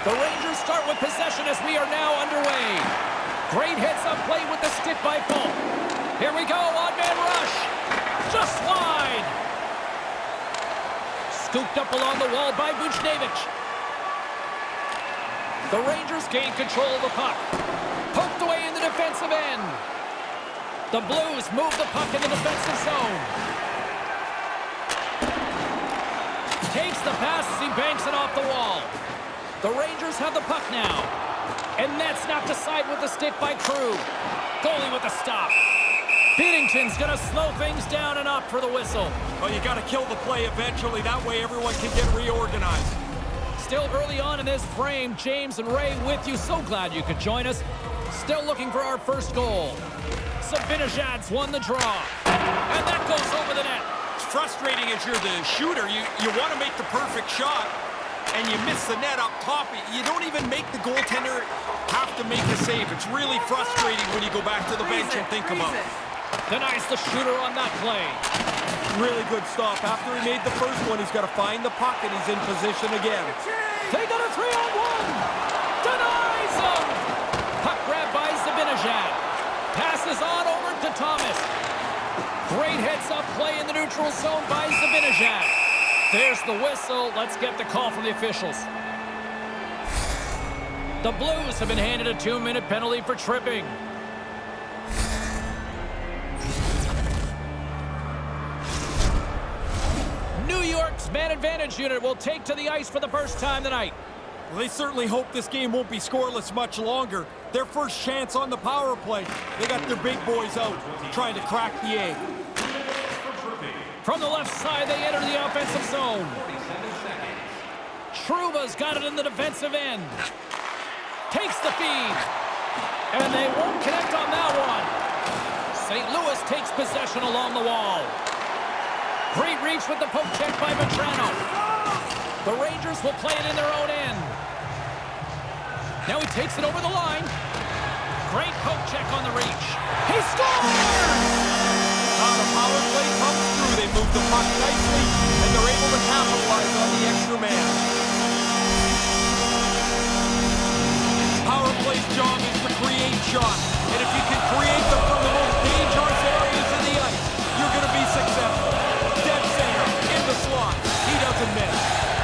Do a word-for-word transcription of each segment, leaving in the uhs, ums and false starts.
The Rangers start with possession as we are now underway. Great heads-up play with the stick by Fulk. Here we go, odd-man rush. Just wide. Scooped up along the wall by Buchnevich. The Rangers gain control of the puck. Poked away in the defensive end. The Blues move the puck in the defensive zone. Takes the pass as he banks it off the wall. The Rangers have the puck now. And that's knocked aside with the stick by Crew. Goalie with the stop. Binnington's going to slow things down and opt for the whistle. Well, you got to kill the play eventually. That way everyone can get reorganized. Still early on in this frame, James and Ray with you. So glad you could join us. Still looking for our first goal. Zibanejad's won the draw. And that goes over the net. It's frustrating as you're the shooter. You, you want to make the perfect shot, and you miss the net up top. You don't even make the goaltender have to make the save. It's really frustrating when you go back to the bench and think about it. Denies the shooter on that play. Really good stop. After he made the first one, he's got to find the puck, and he's in position again. They got a three-on-one. Denies him. Puck grab by Zibanejad. Passes on over to Thomas. Great heads-up play in the neutral zone by Zibanejad. There's the whistle. Let's get the call from the officials. The Blues have been handed a two-minute penalty for tripping. New York's man advantage unit will take to the ice for the first time tonight. Well, they certainly hope this game won't be scoreless much longer. Their first chance on the power play. They got their big boys out, trying to crack the egg. From the left side, they enter the offensive zone. Trouba's got it in the defensive end. Takes the feed. And they won't connect on that one. Saint Louis takes possession along the wall. Great reach with the poke check by Vetrano. The Rangers will play it in their own end. Now he takes it over the line. Great poke check on the reach. He scores! Now the power play comes through. They move the puck nicely, and they're able to capitalize on the extra man. Power play's job is to create shots. And if you can create them from the most dangerous areas of the ice, you're going to be successful. Dead center, in the slot. He doesn't miss.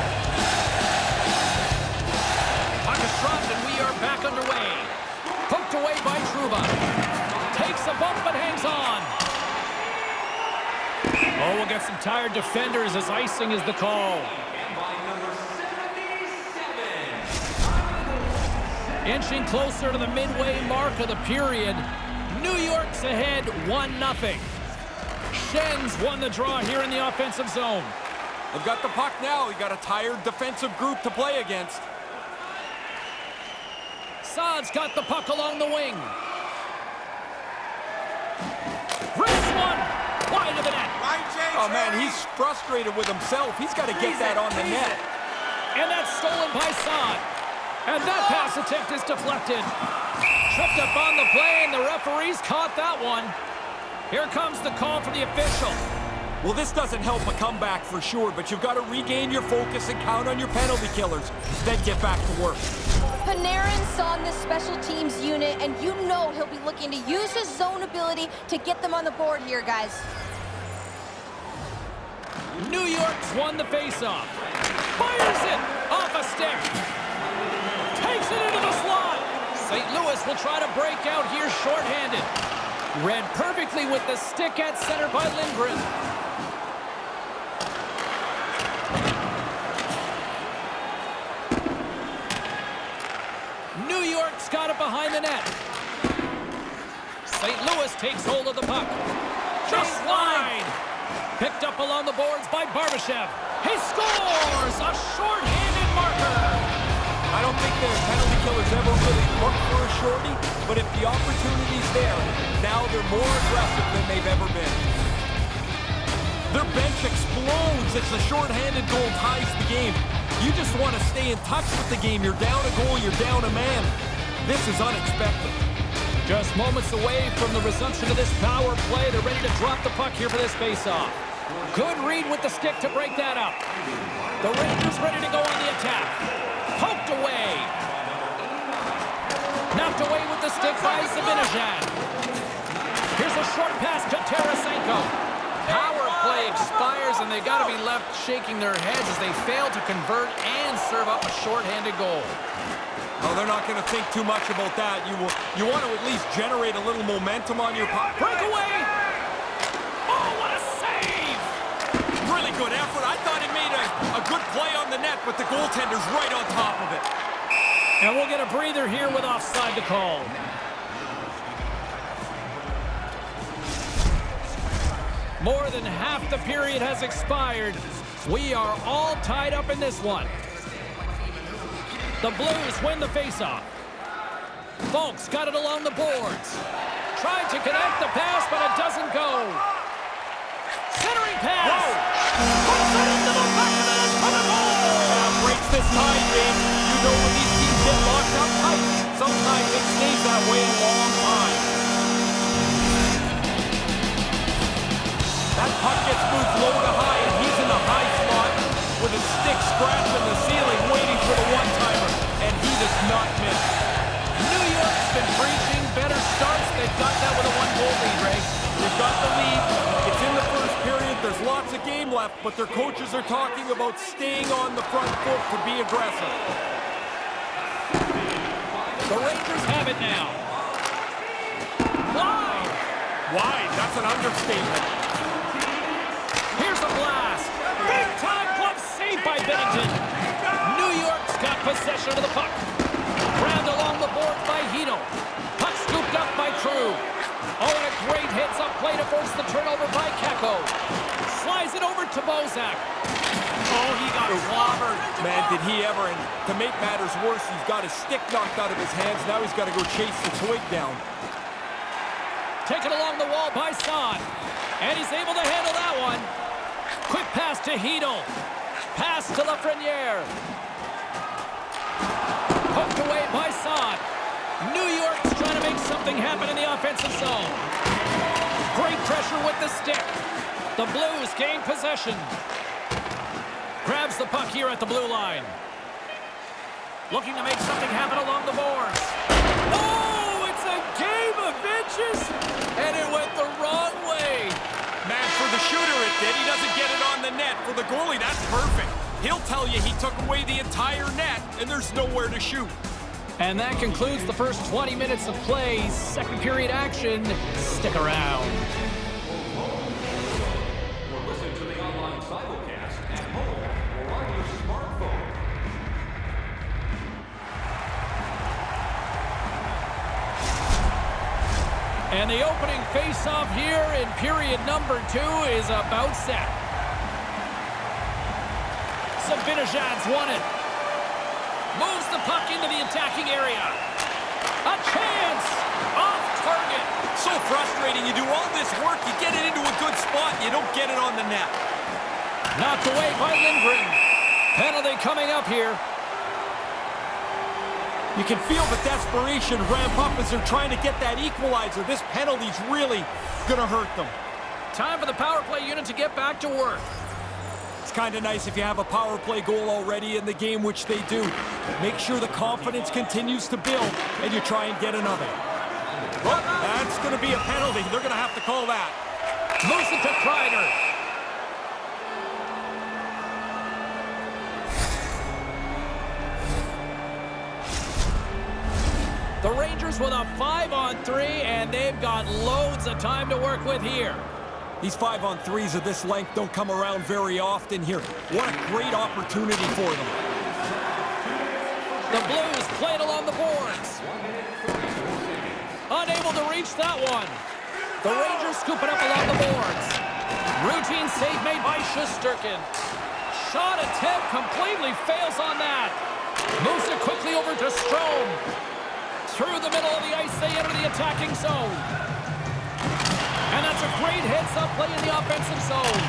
Puck is dropped, and we are back underway. Poked away by Trouba. Takes a bump, but hangs on. Oh, we'll get some tired defenders as icing is the call. Inching closer to the midway mark of the period. New York's ahead one nothing. Schenns won the draw here in the offensive zone. They've got the puck now. They've got a tired defensive group to play against. Saad's got the puck along the wing. Rips one. Wide of the net. Oh, man, he's frustrated with himself. He's got to get that on the net. And that's stolen by Saad. And that pass attempt is deflected. Tripped up on the play, and the referees caught that one. Here comes the call from the official. Well, this doesn't help a comeback for sure, but you've got to regain your focus and count on your penalty killers, then get back to work. Panarin's on this special teams unit, and you know he'll be looking to use his zone ability to get them on the board here, guys. New York's won the faceoff. Fires it off a stick. Takes it into the slot. Saint Louis will try to break out here shorthanded. Read perfectly with the stick at center by Lindgren. New York's got it behind the net. Saint Louis takes hold of the puck. Just wide. Picked up along the boards by Barbashev. He scores! A short-handed marker. I don't think the penalty killers ever really looked for a shorty, but if the opportunity's there, now they're more aggressive than they've ever been. Their bench explodes as the short-handed goal ties the game. You just want to stay in touch with the game. You're down a goal, you're down a man. This is unexpected. Just moments away from the resumption of this power play. They're ready to drop the puck here for this faceoff. Good read with the stick to break that up. The Rangers ready to go on the attack. Poked away. Poked away with the stick by Zibanejad. Here's a short pass to Tarasenko. Power play expires, and they got to be left shaking their heads as they fail to convert and serve up a shorthanded goal. Oh, they're not going to think too much about that. You will, you want to at least generate a little momentum on your puck. Breakaway! Oh, what a save! Really good effort. I thought he made a, a good play on the net, but the goaltender's right on top of it. And we'll get a breather here with offside to call. More than half the period has expired. We are all tied up in this one. The Blues win the faceoff. Folks got it along the boards. Tried to connect the pass, but it doesn't go. Centering pass. Puts it into the back of the net for the goal. Uh, breaks this tie, James. You know when these teams get locked up tight, sometimes it stays that way a long time. That puck gets moved low to high, and he's in the high spot with a stick scratching the ceiling, waiting for the one-timer, and he does not miss. New York's been preaching better starts. They've got that with a one-goal lead, Ray. They've got the lead. It's in the first period. There's lots of game left, but their coaches are talking about staying on the front foot to be aggressive. The Rangers have it now. Wide. Wide, that's an understatement. Here's a blast. Big-time glove save by Binnington. New York's got possession of the puck. Grabbed along the board by Hito. Puck scooped up by Crew. Oh, and a great hits-up play to force the turnover by Kakko. Slides it over to Bozak. Oh, he got clobbered. Man, did he ever. And to make matters worse, he's got his stick knocked out of his hands. Now he's got to go chase the twig down. Taken along the wall by Son. And he's able to handle that one. Quick pass to Hito. Pass to Lafreniere. Poked away by Son. New York's trying to make something happen in the offensive zone. Great pressure with the stick. The Blues gain possession. Grabs the puck here at the blue line. Looking to make something happen along the boards. Oh, it's a game of inches, and it went the wrong way. Man, for the shooter it did. He doesn't get it on the net. For the goalie, that's perfect. He'll tell you he took away the entire net, and there's nowhere to shoot. And that concludes the first twenty minutes of play. Second period action. Stick around. Listen to the online simulcast at home or on your smartphone. And the opening face-off here in period number two is about set. Zibanejad's won it. Moves the puck into the attacking area. A chance! Off target. So frustrating. You do all this work, you get it into a good spot, you don't get it on the net. Knocked away by Lindgren. Penalty coming up here. You can feel the desperation ramp up as they're trying to get that equalizer. This penalty's really going to hurt them. Time for the power play unit to get back to work. It's kind of nice if you have a power play goal already in the game, which they do. Make sure the confidence continues to build, and you try and get another. Well, that's going to be a penalty. They're going to have to call that. Moves it to Kreider. The Rangers with a five on three, and they've got loads of time to work with here. These five on threes of this length don't come around very often here. What a great opportunity for them. The Blues play it along the boards. Unable to reach that one. The Rangers scoop it up along the boards. Routine save made by Shesterkin. Shot attempt completely fails on that. Moves it quickly over to Strome. Through the middle of the ice, they enter the attacking zone. And that's a great heads-up play in the offensive zone.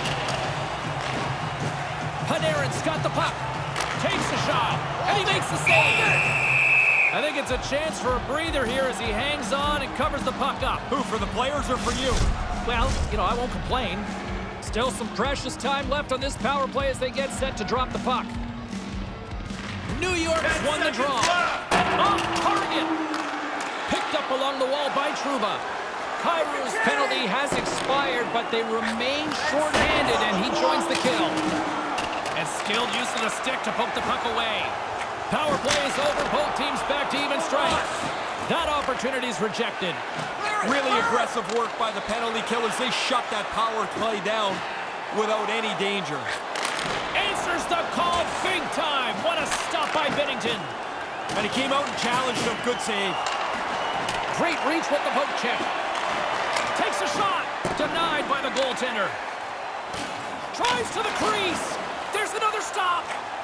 Panarin's got the puck. Takes the shot. And he makes the save. I think it's a chance for a breather here as he hangs on and covers the puck up. Who, for the players or for you? Well, you know, I won't complain. Still some precious time left on this power play as they get set to drop the puck. New York's won the draw. Off target. up along the wall by Trouba. Kairu's penalty has expired, but they remain short-handed, and he joins the kill. And skilled use of the stick to poke the puck away. Power play is over. Both teams back to even strength. That opportunity is rejected. Really aggressive work by the penalty killers. They shut that power play down without any danger. Answers the call big time. What a stop by Binnington. And he came out and challenged him. Good save. Great reach with the poke check. Takes a shot. Denied by the goaltender. Tries to the crease. There's another stop.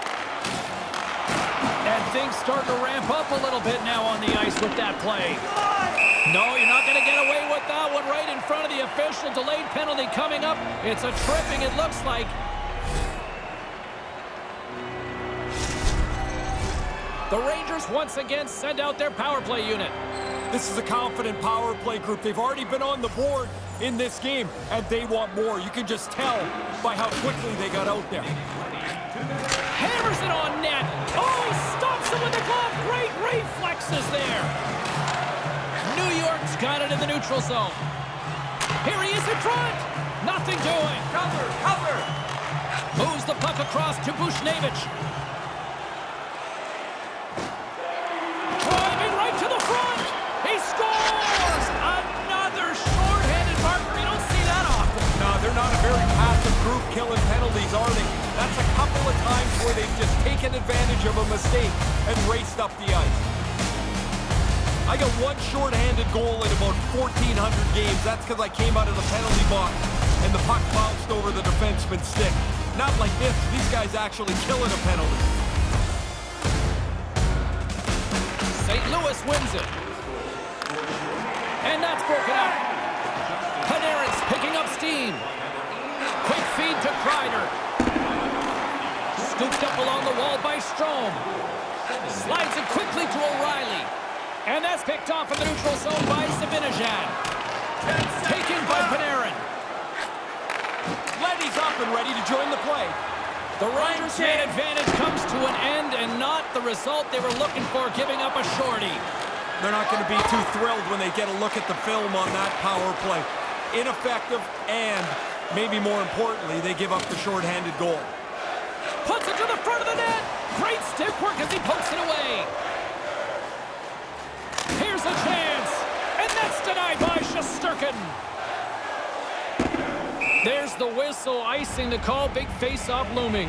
And things starting to ramp up a little bit now on the ice with that play. No, you're not going to get away with that one right in front of the official. Delayed penalty coming up. It's a tripping, it looks like. The Rangers once again send out their power play unit. This is a confident power play group. They've already been on the board in this game, and they want more. You can just tell by how quickly they got out there. Hammers it on net. Oh, he stops it with the glove. Great reflexes there. New York's got it in the neutral zone. Here he is in front. Nothing doing. Cover, cover. Moves the puck across to Buchnevich. Driving right to the front. He scores! Another short-handed marker. You don't see that often. No, they're not a very passive group killing penalties, are they? That's a couple of times where they've just taken advantage of a mistake and raced up the ice. I got one short-handed goal in about fourteen hundred games. That's because I came out of the penalty box and the puck bounced over the defenseman's stick. Not like this. These guys actually killing a penalty. Saint Louis wins it. And that's broken up. Panarin's picking up steam. Quick feed to Kreider. Scooped up along the wall by Strome. Slides it quickly to O'Reilly. And that's picked off in the neutral zone by Zibanejad. Taken by Panarin. Leddy's up and ready to join the play. The Rangers' main advantage comes to an end, and not the result they were looking for, giving up a shorty. They're not going to be too thrilled when they get a look at the film on that power play. Ineffective, and maybe more importantly, they give up the shorthanded goal. Puts it to the front of the net. Great stick work as he pokes it away. Here's a chance, and that's denied by Shesterkin. There's the whistle, icing the call. Big face-off looming.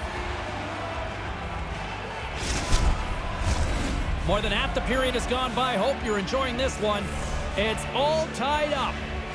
More than half the period has gone by. Hope you're enjoying this one. It's all tied up.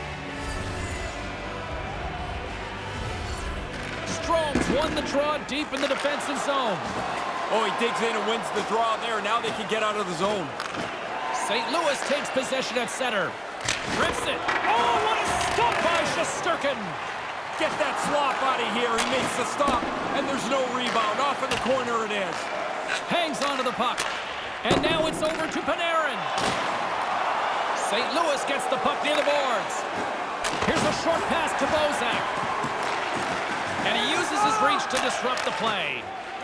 Strome's won the draw deep in the defensive zone. Oh, he digs in and wins the draw there. Now they can get out of the zone. Saint Louis takes possession at center. Rips it. Oh, what a stop by Shesterkin. Get that slop out of here. He makes the stop, and there's no rebound. Off in the corner it is. Hangs onto the puck. And now it's over to Panarin. Saint Louis gets the puck near the boards. Here's a short pass to Bozak. And he uses his reach to disrupt the play.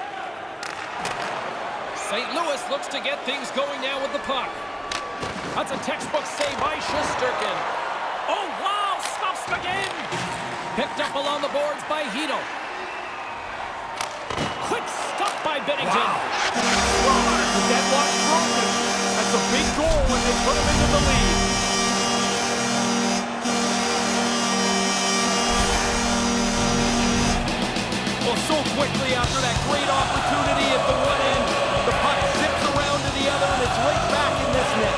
Saint Louis looks to get things going now with the puck. That's a textbook save by Shesterkin. Oh, wow! Stops him again! Picked up along the boards by Hito. Quick stop by Binnington. Wow. The deadlock's broken. That's a big goal when they put him into the lead. Well, so quickly after that great opportunity at the one end, the puck zips around to the other, and it's right back in this net.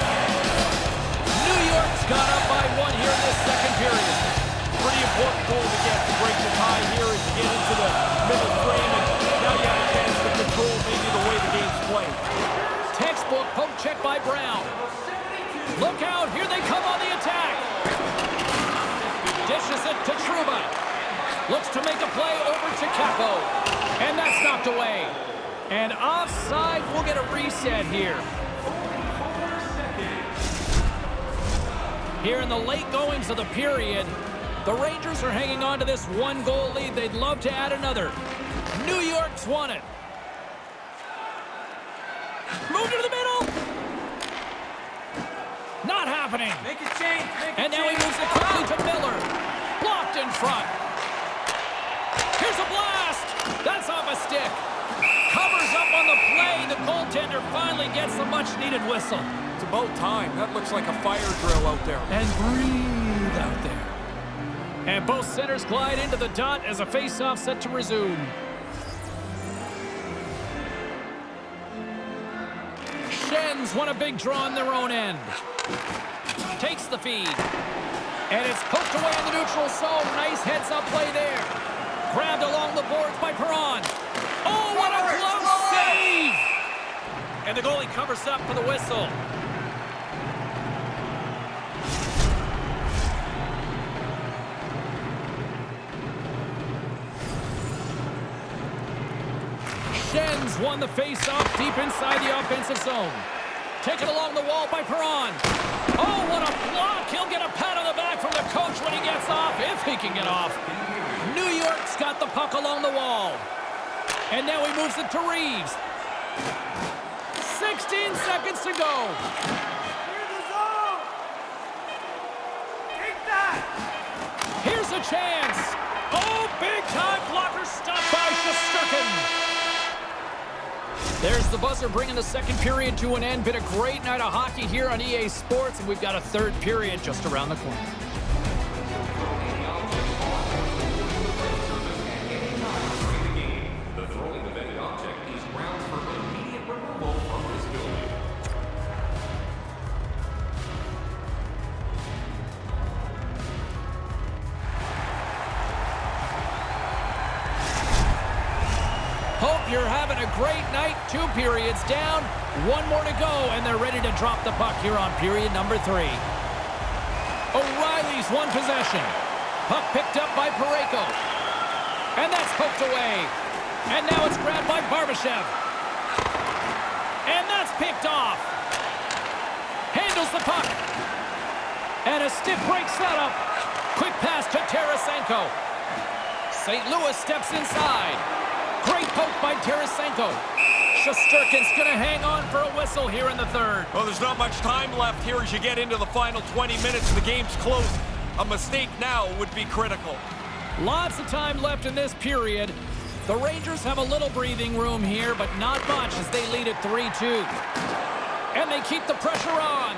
New York's got up by one here in this second period. Pretty important goal to get to break the tie here as you get into the middle frame, and now you have a chance to control maybe the way the game's played. Textbook poke check by Brown. Look out, here they come on the attack. Dishes it to Trouba. Looks to make a play over to Capo. And that's knocked away. And offside, we'll get a reset here. Here in the late goings of the period, the Rangers are hanging on to this one-goal lead. They'd love to add another. New York's won it. Move to the middle. happening. Make a change. Make a And now he change. moves it quickly to Miller. Blocked in front. Here's a blast. That's off a stick. Covers up on the play. The goaltender finally gets the much-needed whistle. It's about time. That looks like a fire drill out there. And breathe out there. And both centers glide into the dot as a face-off set to resume. Shen's won a big draw in their own end. Takes the feed. And it's poked away in the neutral zone. Nice heads-up play there. Grabbed along the boards by Perron. Oh, what a close save! And the goalie covers up for the whistle. Shen's won the face-off deep inside the offensive zone. Taken along the wall by Perron. Oh, what a block! He'll get a pat on the back from the coach when he gets off, if he can get off. New York's got the puck along the wall. And now he moves it to Reeves. sixteen seconds to go. Here's a chance. Oh, big-time blocker stopped by Shesterkin. There's the buzzer bringing the second period to an end. Been a great night of hockey here on E A Sports, and we've got a third period just around the corner. The throwing of any object is grounds for immediate removal from this building. Hope you're having a great night. Two periods down, one more to go, and they're ready to drop the puck here on period number three. O'Reilly's won possession. Puck picked up by Parayko. And that's poked away. And now it's grabbed by Barbashev. And that's picked off. Handles the puck. And a stiff break setup. Quick pass to Tarasenko. Saint Louis steps inside. Great poke by Tarasenko. Shesterkin's going to hang on for a whistle here in the third. Well, there's not much time left here as you get into the final twenty minutes. The game's close. A mistake now would be critical. Lots of time left in this period. The Rangers have a little breathing room here, but not much as they lead at three two. And they keep the pressure on.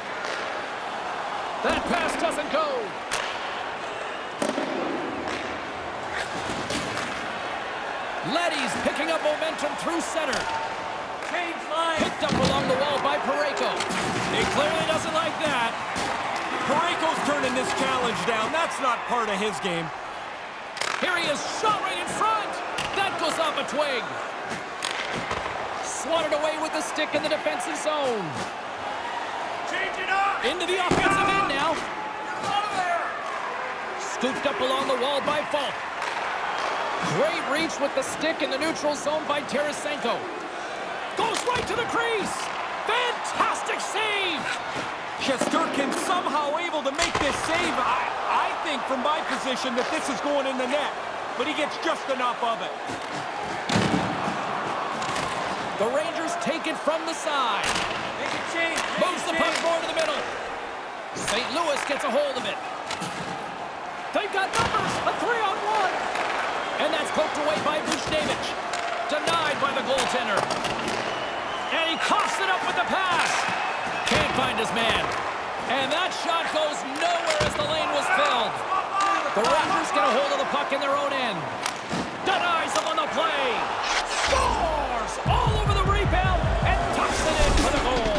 That pass doesn't go. Leddy's picking up momentum through center. Change line. Picked up along the wall by Parayko. He clearly doesn't like that. Parayko's turning this challenge down. That's not part of his game. Here he is, shot right in front. That goes off a twig. Swatted away with the stick in the defensive zone. Change it up. Into the offensive end now. Out of there. Scooped up along the wall by Falk. Great reach with the stick in the neutral zone by Tarasenko. Goes right to the crease. Fantastic save. Shesterkin somehow able to make this save. I, I think from my position that this is going in the net, but he gets just enough of it. The Rangers take it from the side. Make a change. Moves the puck more to the middle. Saint Louis gets a hold of it. They've got numbers. A three-on-one. And that's poked away by Buchnevich. Denied by the goaltender. And he coughs it up with the pass. Can't find his man. And that shot goes nowhere as the lane was filled. The Rangers get a hold of the puck in their own end. Denies him on the play. Scores all over the rebound and tucks it in for the goal.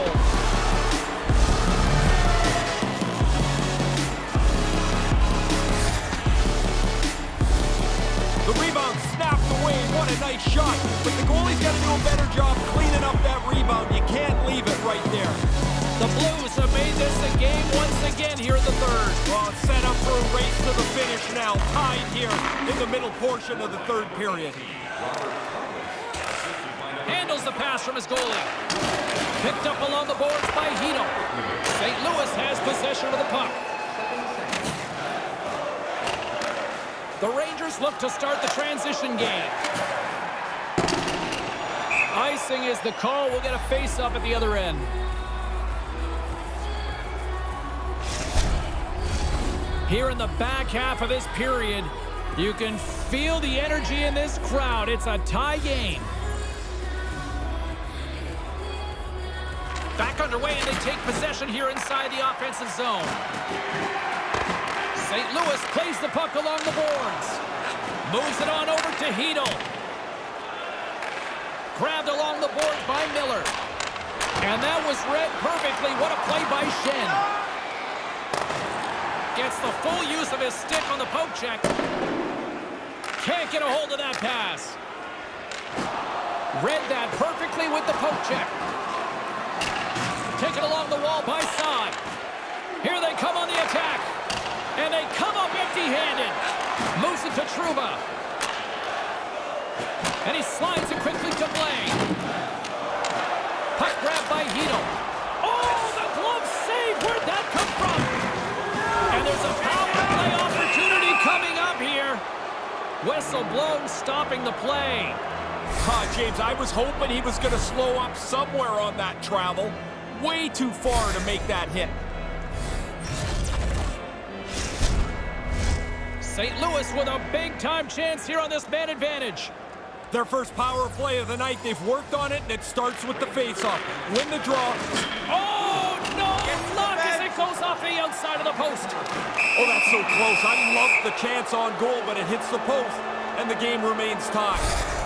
The rebound snapped away. What a nice shot. But the goalie's got to do a better job cleaning up that rebound. You can't leave it right there. The Blues have made this a game once again here in the third. Well, it's set up for a race to the finish now. Tied here in the middle portion of the third period. Handles the pass from his goalie. Picked up along the boards by Hito. Saint Louis has possession of the puck. The Rangers look to start the transition game. Icing is the call. We'll get a face-up at the other end. Here in the back half of this period, you can feel the energy in this crowd. It's a tie game. Back underway, and they take possession here inside the offensive zone. Saint Louis plays the puck along the boards. Moves it on over to Hedel. Grabbed along the boards by Miller. And that was read perfectly. What a play by Schenn. Gets the full use of his stick on the poke check. Can't get a hold of that pass. Read that perfectly with the poke check. Taken along the wall by Saad. Here they come on the attack. And they come up empty-handed. Moves it to Trouba. And he slides it quickly to Blaine. Puck grab by Hedel. Oh, the glove save. Where'd that come from? And there's a power play opportunity coming up here. Whistle blown, stopping the play. Ah, James, I was hoping he was going to slow up somewhere on that travel. Way too far to make that hit. Saint Louis with a big-time chance here on this man advantage. Their first power play of the night. They've worked on it, and it starts with the face-off. Win the draw. Oh, no! Block as it goes off the outside of the post. Oh, that's so close. I love the chance on goal, but it hits the post, and the game remains tied.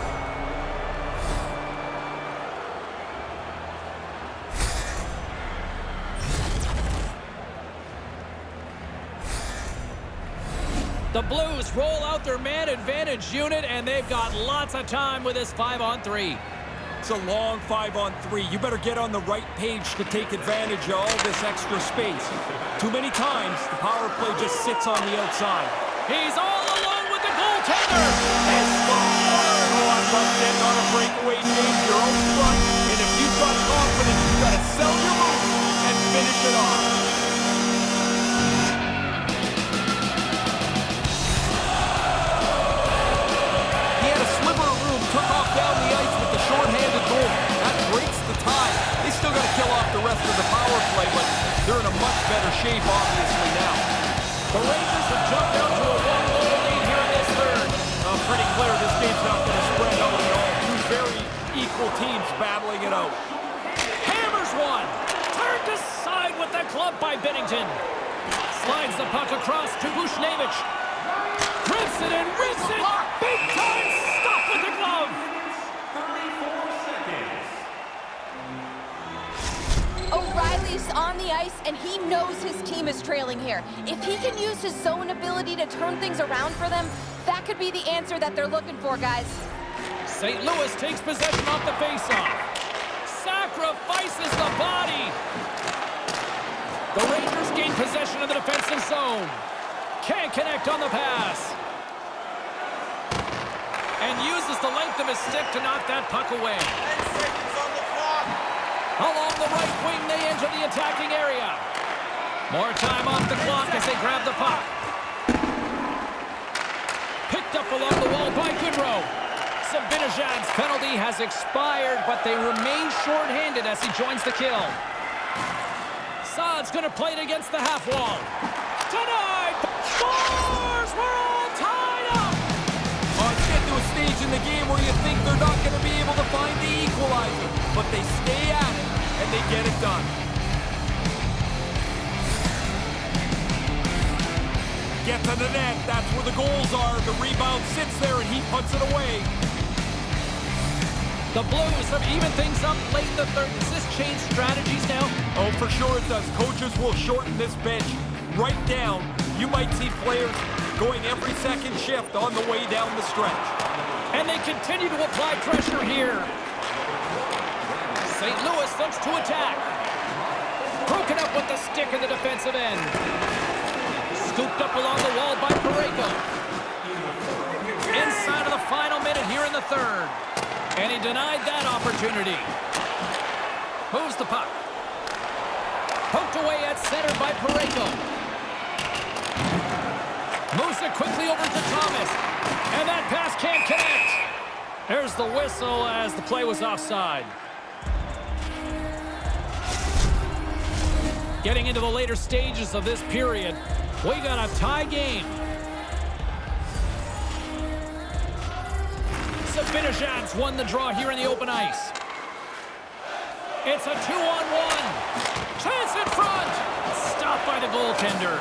The Blues roll out their man advantage unit, and they've got lots of time with this five on three. It's a long five on three. You better get on the right page to take advantage of all this extra space. Too many times, the power play just sits on the outside. He's all alone with the goaltender. He scores! Oh, I love getting on a breakaway, James. Your own front. And if you've got confidence, you've got to sell your move and finish it off. Down the ice with the short-handed goal. That breaks the tie. They still got to kill off the rest of the power play, but they're in a much better shape, obviously, now. The Rangers have jumped out to a one-goal lead here in this third. Uh, pretty clear this game's not going to spread out at all. Two very equal teams battling it out. Hammers one. Turned aside with the glove by Binnington. Slides the puck across to Buchnevich. Grips it and rips it. Big time stop with the glove. O'Reilly's on the ice, and he knows his team is trailing here. If he can use his zone ability to turn things around for them, that could be the answer that they're looking for, guys. Saint Louis takes possession off the faceoff. Sacrifices the body. The Rangers gain possession of the defensive zone. Can't connect on the pass. And uses the length of his stick to knock that puck away. Along the right wing, they enter the attacking area. More time off the clock as they grab the puck. Picked up along the wall by Goodrow. Zibanejad's penalty has expired, but they remain short-handed as he joins the kill. Saad's going to play it against the half wall. Tonight, scores! We're all tied up! Oh, it's getting to a stage in the game where you think they're not going to be able to find the equalizer, but they stay at it, and they get it done. Get to the net, that's where the goals are. The rebound sits there, and he puts it away. The Blues have evened things up late in the third. Does this change strategies now? Oh, for sure it does. Coaches will shorten this bench right down. You might see players going every second shift on the way down the stretch. And they continue to apply pressure here. Saint Louis looks to attack. Broken up with the stick in the defensive end. Scooped up along the wall by Parayko. Inside of the final minute here in the third. And he denied that opportunity. Moves the puck. Poked away at center by Parayko. Moves it quickly over to Thomas. And that pass can't connect. There's the whistle as the play was offside. Getting into the later stages of this period, We got a tie game. Zibanejad's won the draw here in the open ice. It's a two-on-one. Chance in front. Stopped by the goaltender.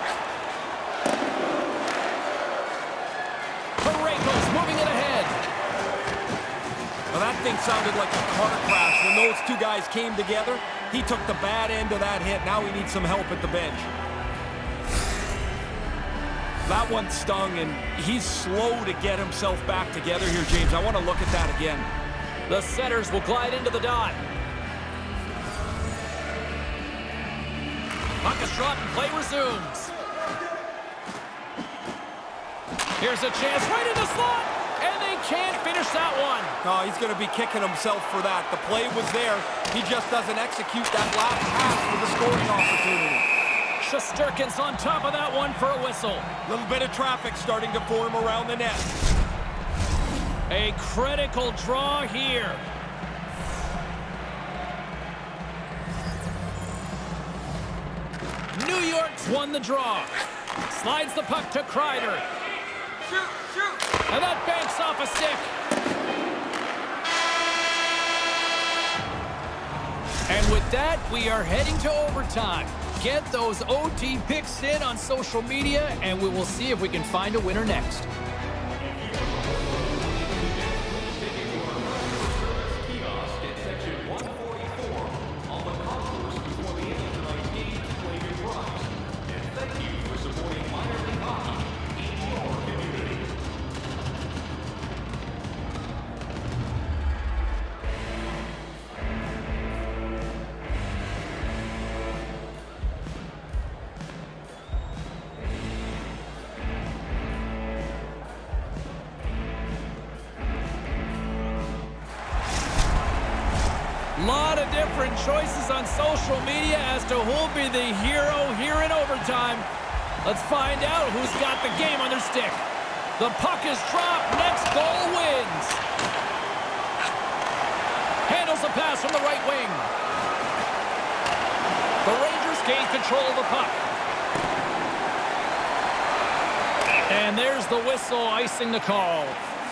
Parayko's moving it ahead. Well, that thing sounded like a car crash when those two guys came together. He took the bad end of that hit. Now he needs some help at the bench. That one stung, and he's slow to get himself back together here, James. I want to look at that again. The setters will glide into the dot. Puck is dropped and play resumes. Here's a chance right in the slot, and they can't finish that one. Oh, he's going to be kicking himself for that. The play was there. He just doesn't execute that last pass for the scoring opportunity. Shesterkin's on top of that one for a whistle. A little bit of traffic starting to form around the net. A critical draw here. New York's won the draw. Slides the puck to Kreider. Shoot, shoot. And that banks off a stick. And with that, we are heading to overtime. Get those O T picks in on social media, and we will see if we can find a winner next. Lot of different choices on social media as to who'll be the hero here in overtime. Let's find out who's got the game on their stick. The puck is dropped. Next goal wins. Handles the pass from the right wing. The Rangers gain control of the puck. And there's the whistle icing the call.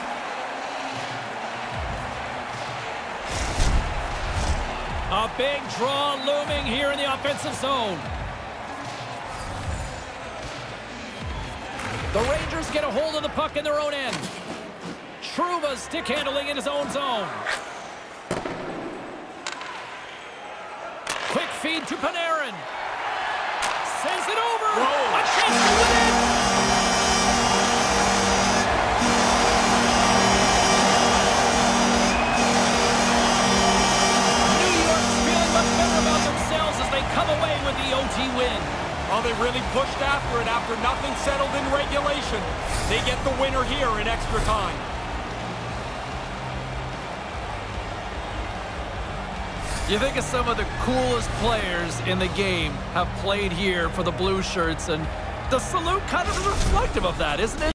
A big draw looming here in the offensive zone. The Rangers get a hold of the puck in their own end. Trouba stick handling in his own zone. Quick feed to Panarin. Sends it over. Whoa. A chance to win it. Come away with the O T win. Well, they really pushed after it after nothing settled in regulation. They get the winner here in extra time. You think of some of the coolest players in the game have played here for the Blue Shirts, and the salute kind of is reflective of that, isn't it?